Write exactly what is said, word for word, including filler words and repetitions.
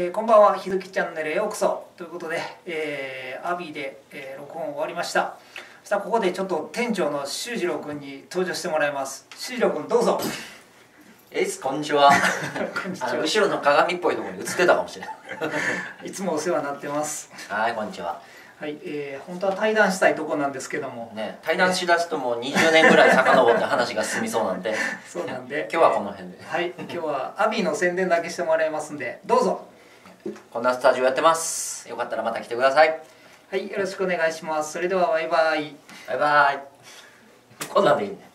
えー、こんばんは、ひずきチャンネルへようこそということで、えー、アビで、えー、録音終わりました。さあここでちょっと店長の修二郎君に登場してもらいます。修二郎君どうぞ。 えいす、こんにちは。 こんにちは。 あの後ろの鏡っぽいところに映ってたかもしれない。 いつもお世話になってます。 はい、こんにちは。 はい、えー、本当は対談したいとこなんですけどもね、対談しだすともうにじゅうねんぐらい遡って話が進みそうなんでそうなんで今日はこの辺で、 はい、今日はアビの宣伝だけしてもらいますんでどうぞ。 こんなスタジオやってます。よかったらまた来てください。 はい、よろしくお願いします。それではバイバイ。 バイバイ。こんなんでいいね。